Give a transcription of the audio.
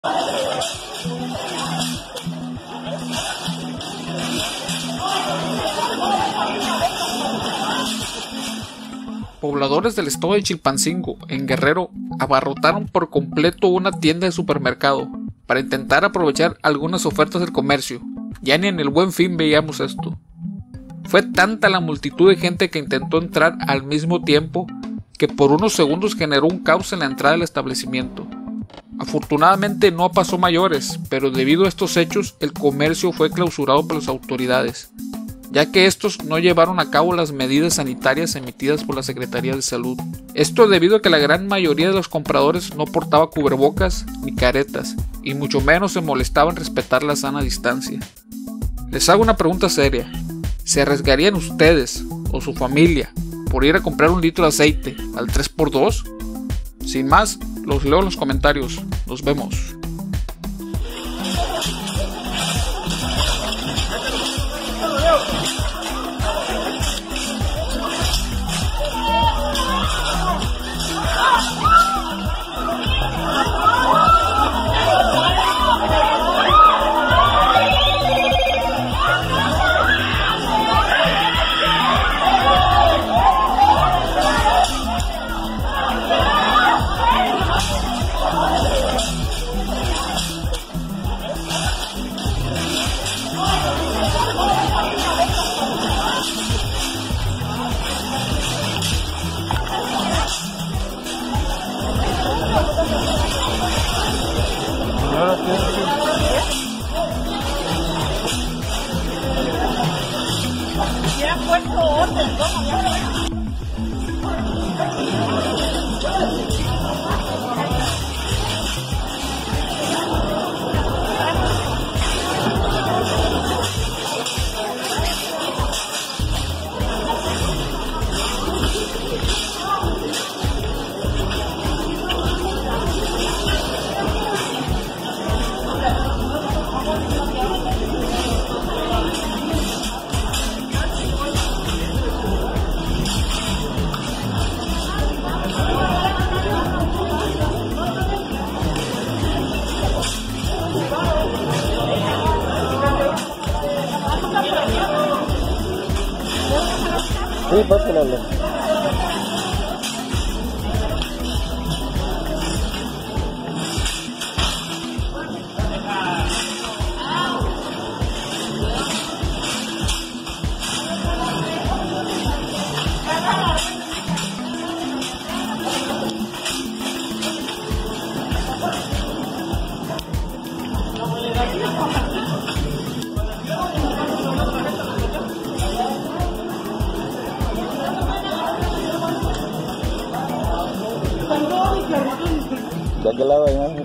Pobladores del estado de Chilpancingo, en Guerrero, abarrotaron por completo una tienda de supermercado para intentar aprovechar algunas ofertas del comercio. Ya ni en el Buen Fin veíamos esto. Fue tanta la multitud de gente que intentó entrar al mismo tiempo que por unos segundos generó un caos en la entrada del establecimiento. Afortunadamente no pasó mayores, pero debido a estos hechos el comercio fue clausurado por las autoridades, ya que estos no llevaron a cabo las medidas sanitarias emitidas por la Secretaría de Salud. Esto debido a que la gran mayoría de los compradores no portaba cubrebocas ni caretas, y mucho menos se molestaba en respetar la sana distancia. Les hago una pregunta seria: ¿se arriesgarían ustedes o su familia por ir a comprar un litro de aceite al 3x2? Sin más, los leo en los comentarios. Nos vemos. Ya han puesto orden, Sí, pásenle. ¿De aquel lado hay más?